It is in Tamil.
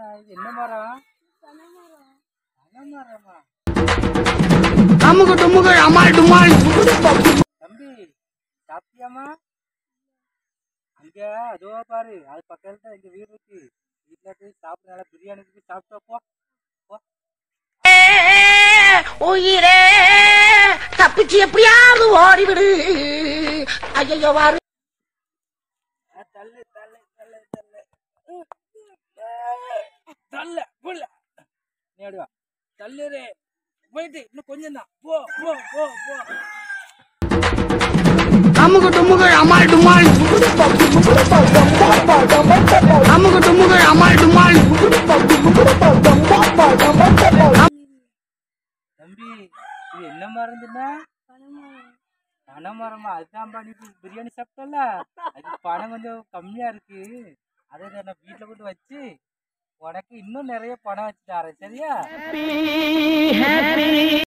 இது என்ன மரம்? பனைமரமா? அமுகு டுமுகு அமால் டுமால். தம்பி சாப்பிட்டியாமா? அங்க அதோ பாரு, அது பக்கத்துல தான் எங்க வீடு இருக்கு. வீட்டுல போய் சாப்பிட்டு நல்லா பிரியாணி போய் சாப்பிட்டா போ. உயிரே தப்பிச்சு எப்படியாவது ஓடிவிடு. ஐயோ வாரு. தள்ளு தள்ளு தள்ளு தள்ளு தள்ள புள்ள நேடுவா தள்ளுறே போயிட்டு இன்னும் கொஞ்சம் தான் போ போ போ போ. அமுகு டுமுகு அமால் டுமால். அமுகு டுமுகு அமால் டுமால். தம்பி இது என்ன மருந்துன்னா? பனைமரமா? அதுதான் பண்ணி பிரியாணி சாப்பிட்டல, அது பணம் கொஞ்சம் கம்மியா இருக்கு. அதை நான் வீட்டுல கொண்டு வச்சு உனக்கு இன்னும் நிறைய பணம் வச்சு தரேன், சரியா?